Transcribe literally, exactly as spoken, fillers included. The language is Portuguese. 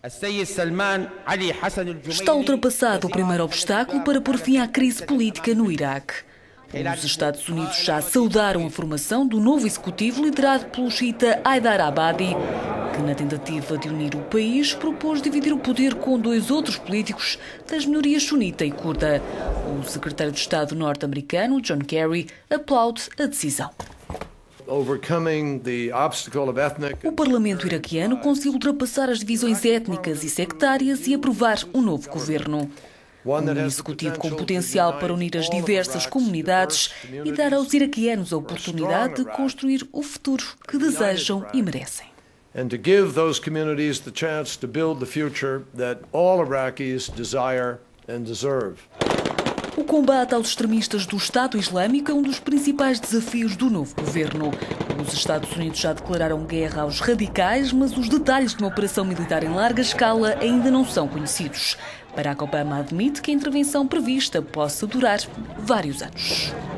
Está ultrapassado o primeiro obstáculo para pôr fim à crise política no Iraque. Os Estados Unidos já saudaram a formação do novo executivo liderado pelo xiita Haidar Abadi, que, na tentativa de unir o país, propôs dividir o poder com dois outros políticos das minorias sunita e curda. O secretário de Estado norte-americano, John Kerry, aplaude a decisão. O Parlamento iraquiano conseguiu ultrapassar as divisões étnicas e sectárias e aprovar um novo governo. Um executivo com potencial para unir as diversas comunidades e dar aos iraquianos a oportunidade de construir o futuro que desejam e merecem. And to give those communities the chance to build the future that all Iraqis desire and deserve. O combate aos extremistas do Estado Islâmico é um dos principais desafios do novo governo. Os Estados Unidos já declararam guerra aos radicais, mas os detalhes de uma operação militar em larga escala ainda não são conhecidos. Barack Obama admite que a intervenção prevista possa durar vários anos.